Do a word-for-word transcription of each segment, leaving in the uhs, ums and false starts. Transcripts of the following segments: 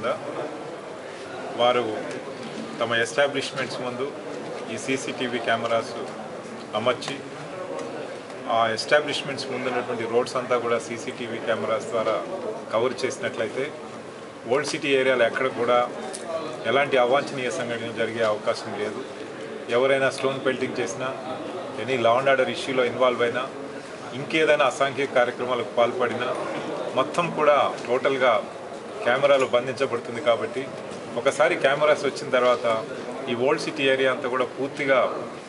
కింద వారు తమ ఎస్టాబ్లిష్మెంట్స్ ముందు ఈ సీసీటీవీ కెమెరాస్ అమర్చి ఆ ఎస్టాబ్లిష్మెంట్స్ ముందు ఉన్నటువంటి రోడ్స్ అంతా కూడా సీసీటీవీ కెమెరాస్ ద్వారా కవర్ చేసినట్లయితే ఓల్డ్ సిటీ ఏరియాలో ఎక్కడ కూడా ఎలాంటి అవాంఛనీయ సంఘటనలు జరిగే అవకాశం లేదు. ఎవరైనా స్టోన్ పెల్టింగ్ చేసినా, ఎనీ లా అండ్ ఆర్డర్ ఇష్యూలో ఇన్వాల్వ్ అయినా, ఇంకేదైనా అసాంఘిక కార్యక్రమాలకు పాల్పడినా మొత్తం కూడా టోటల్గా కెమెరాలు బంధించబడుతుంది. కాబట్టి ఒకసారి కెమెరాస్ వచ్చిన తర్వాత ఈ ఓల్డ్ సిటీ ఏరియా అంతా కూడా పూర్తిగా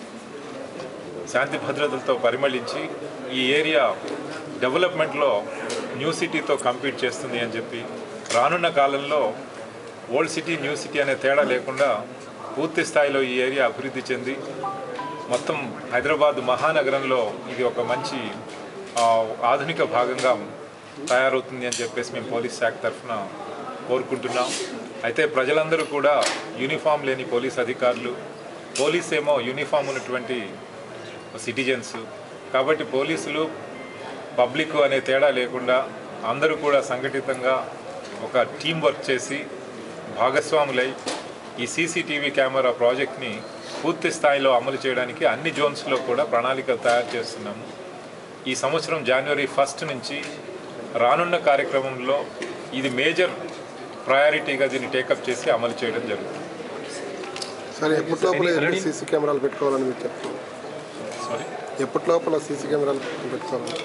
శాంతి భద్రతలతో పరిమళించి ఈ ఏరియా డెవలప్మెంట్లో న్యూ సిటీతో కంపీట్ చేస్తుంది అని చెప్పి రానున్న కాలంలో ఓల్డ్ సిటీ న్యూ సిటీ అనే తేడా లేకుండా పూర్తి స్థాయిలో ఈ ఏరియా అభివృద్ధి చెంది మొత్తం హైదరాబాద్ మహానగరంలో ఇది ఒక మంచి ఆధునిక భాగంగా తయారవుతుంది అని చెప్పేసి మేము పోలీస్ శాఖ తరఫున కోరుకుంటున్నాం. అయితే ప్రజలందరూ కూడా యూనిఫామ్ లేని పోలీస్ అధికారులు, పోలీస్ ఏమో యూనిఫామ్ ఉన్నటువంటి సిటిజన్స్. కాబట్టి పోలీసులు పబ్లిక్ అనే తేడా లేకుండా అందరూ కూడా సంఘటితంగా ఒక టీం వర్క్ చేసి భాగస్వాములై ఈ సీసీటీవీ కెమెరా ప్రాజెక్ట్ని పూర్తి స్థాయిలో అమలు చేయడానికి అన్ని జోన్స్లో కూడా ప్రణాళిక తయారు చేస్తున్నాము. ఈ సంవత్సరం జనవరి ఫస్ట్ నుంచి రానున్న కార్యక్రమంలో ఇది మేజర్ ప్రయారిటీగా దీన్ని టేకప్ చేసి అమలు చేయడం జరుగుతుంది. సరే, ఎప్పటిలోపల సీసీ కెమెరాలు పెట్టుకోవాలని మీరు చెప్తున్నారు? సారీ, ఎప్పటిలోపల సీసీ కెమెరాలు పెట్టుకోవాలని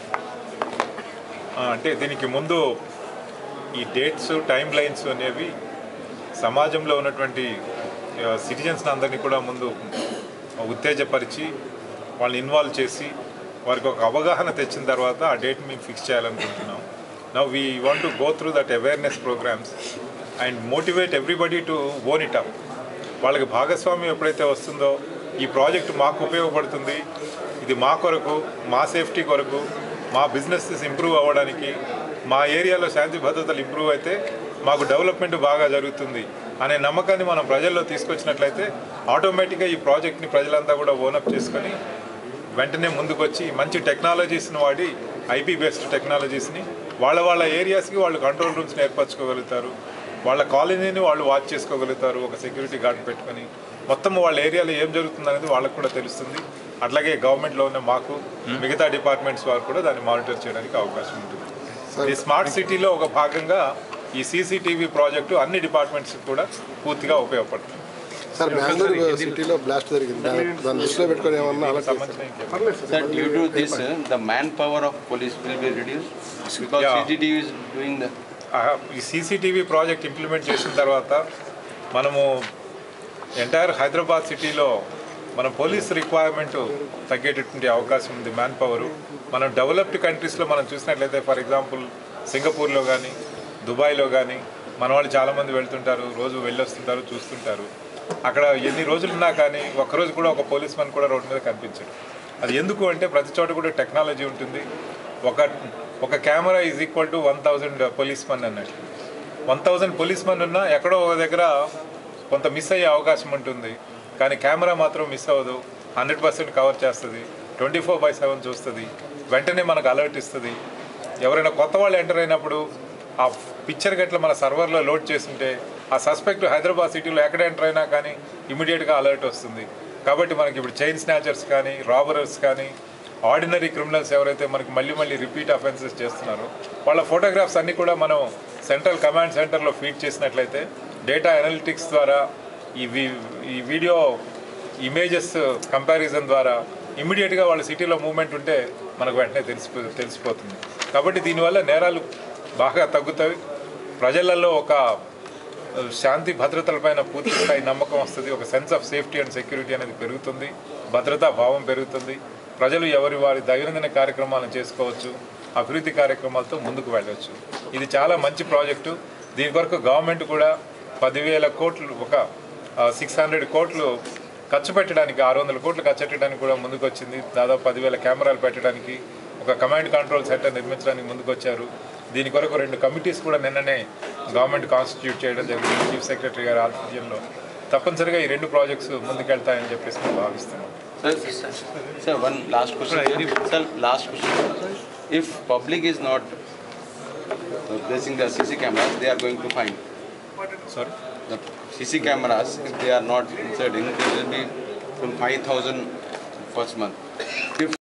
అంటే దీనికి ముందు ఈ డేట్స్, టైం లైన్స్ అనేవి సమాజంలో ఉన్నటువంటి సిటిజన్స్ని అందరినీ కూడా ముందు ఉత్తేజపరిచి వాళ్ళని ఇన్వాల్వ్ చేసి వారికి ఒక అవగాహన తెచ్చిన తర్వాత ఆ డేట్ మేము ఫిక్స్ చేయాలనుకుంటున్నాం. Now we want to go through that awareness programmes and motivate everybody to own it up. వాళ్ళకి భాగస్వామ్యం ఎప్పుడైతే వస్తుందో ఈ ప్రాజెక్టు మాకు ఉపయోగపడుతుంది, ఇది మా కొరకు, మా సేఫ్టీ కొరకు, మా బిజినెసెస్ ఇంప్రూవ్ అవ్వడానికి, మా ఏరియాలో శాంతి భద్రతలు ఇంప్రూవ్ అయితే మాకు డెవలప్మెంట్ బాగా జరుగుతుంది అనే నమ్మకాన్ని మనం ప్రజల్లో తీసుకొచ్చినట్లయితే ఆటోమేటిక్గా ఈ ప్రాజెక్ట్ని ప్రజలంతా కూడా ఓనప్ చేసుకొని వెంటనే ముందుకొచ్చి మంచి టెక్నాలజీస్ని వాడి, ఐపీ బేస్డ్ టెక్నాలజీస్ని వాళ్ళ వాళ్ళ ఏరియాస్కి వాళ్ళు కంట్రోల్ రూమ్స్ని ఏర్పరచుకోగలుగుతారు. వాళ్ళ కాలనీని వాళ్ళు వాచ్ చేసుకోగలుగుతారు ఒక సెక్యూరిటీ గార్డ్ పెట్టుకొని. మొత్తం వాళ్ళ ఏరియాలో ఏం జరుగుతుంది అనేది వాళ్ళకు కూడా తెలుస్తుంది. అట్లాగే గవర్నమెంట్లో ఉన్న మాకు మిగతా డిపార్ట్మెంట్స్ వారు కూడా దాన్ని మానిటర్ చేయడానికి అవకాశం ఉంటుంది. ఈ స్మార్ట్ సిటీలో ఒక భాగంగా ఈ సీసీటీవీ ప్రాజెక్టు అన్ని డిపార్ట్మెంట్స్ కూడా పూర్తిగా ఉపయోగపడుతుంది. సార్, బెంగళూరు సిటీలో బ్లాస్ట్ జరిగింది, దాన్ని దృష్టిలో పెట్టుకొని ఏమన్నా Sir, due to this, uh, the manpower of police will be reduced because Yeah. C C T V is doing the. ఈ సీసీటీవీ ప్రాజెక్ట్ ఇంప్లిమెంట్ చేసిన తర్వాత మనము ఎంటైర్ హైదరాబాద్ సిటీలో మన పోలీస్ రిక్వైర్మెంట్ తగ్గేటటువంటి అవకాశం ఉంది. మ్యాన్ పవరు మనం డెవలప్డ్ కంట్రీస్లో మనం చూసినట్లయితే, ఫర్ ఎగ్జాంపుల్ సింగపూర్లో కానీ, దుబాయ్లో కానీ మన వాళ్ళు చాలామంది వెళ్తుంటారు, రోజు వెళ్ళొస్తుంటారు, చూస్తుంటారు. అక్కడ ఎన్ని రోజులున్నా కానీ ఒక్కరోజు కూడా ఒక పోలీస్ మ్యాన్ కూడా రోడ్డు మీద కనిపించడు. అది ఎందుకు అంటే ప్రతి చోట కూడా టెక్నాలజీ ఉంటుంది. ఒక ఒక camera is equal to one thousand policeman అన్నట్టు. వన్ థౌజండ్ పోలీస్ మన్ ఉన్నా ఎక్కడో ఒక దగ్గర కొంత మిస్ అయ్యే అవకాశం ఉంటుంది. కానీ కెమెరా మాత్రం మిస్ అవ్వదు, హండ్రెడ్ పర్సెంట్ కవర్ చేస్తుంది, ట్వంటీ ఫోర్ బై సెవెన్ చూస్తుంది, వెంటనే మనకు అలర్ట్ ఇస్తుంది. ఎవరైనా కొత్త వాళ్ళు ఎంటర్ అయినప్పుడు ఆ పిక్చర్ గట్ల మన సర్వర్లో లోడ్ చేస్తుంటే ఆ సస్పెక్ట్ హైదరాబాద్ సిటీలో ఎక్కడ ఎంటర్ అయినా కానీ ఇమీడియట్గా అలర్ట్ వస్తుంది. కాబట్టి మనకి ఇప్పుడు చైన్ స్నాచర్స్ కానీ, రాబరర్స్ కానీ, ఆర్డినరీ క్రిమినల్స్ ఎవరైతే మనకి మళ్ళీ మళ్ళీ రిపీట్ అఫెన్సెస్ చేస్తున్నారో వాళ్ళ ఫోటోగ్రాఫ్స్ అన్నీ కూడా మనం సెంట్రల్ కమాండ్ సెంటర్లో ఫీడ్ చేసినట్లయితే డేటా అనలిటిక్స్ ద్వారా ఈ ఈ వీడియో ఇమేజెస్ కంపారిజన్ ద్వారా ఇమీడియట్గా వాళ్ళ సిటీలో మూవ్మెంట్ ఉంటే మనకు వెంటనే తెలిసిపో తెలిసిపోతుంది కాబట్టి దీనివల్ల నేరాలు బాగా తగ్గుతాయి. ప్రజలలో ఒక శాంతి భద్రతలపైన పూర్తి స్థాయి నమ్మకం వస్తుంది. ఒక sense of safety and security అనేది పెరుగుతుంది, భద్రతా భావం పెరుగుతుంది. ప్రజలు ఎవరి వారి దైనందిన కార్యక్రమాలను చేసుకోవచ్చు, అభివృద్ధి కార్యక్రమాలతో ముందుకు వెళ్ళవచ్చు. ఇది చాలా మంచి ప్రాజెక్టు. దీని కొరకు గవర్నమెంట్ కూడా పదివేల కోట్లు ఒక సిక్స్ హండ్రెడ్ కోట్లు ఖర్చు పెట్టడానికి, ఆరు వందల కోట్లు ఖర్చు పెట్టడానికి కూడా ముందుకు వచ్చింది. దాదాపు పదివేల కెమెరాలు పెట్టడానికి, ఒక కమాండ్ కంట్రోల్ సెంటర్ నిర్మించడానికి ముందుకు వచ్చారు. దీని కొరకు రెండు కమిటీస్ కూడా నిన్ననే గవర్నమెంట్ కాన్స్టిట్యూట్ చేయడం జరిగింది చీఫ్ సెక్రటరీ గారి ఆధ్వర్యంలో. తప్పనిసరిగా ఈ రెండు ప్రాజెక్ట్స్ ముందుకెళ్తాయని చెప్పేసి మేము భావిస్తున్నాం. Sir, one last question. Sir, last question. If public is not placing the C C cameras, they are going to find. Sorry? The C C cameras, if they are not inserting, it will be from five thousand first month. If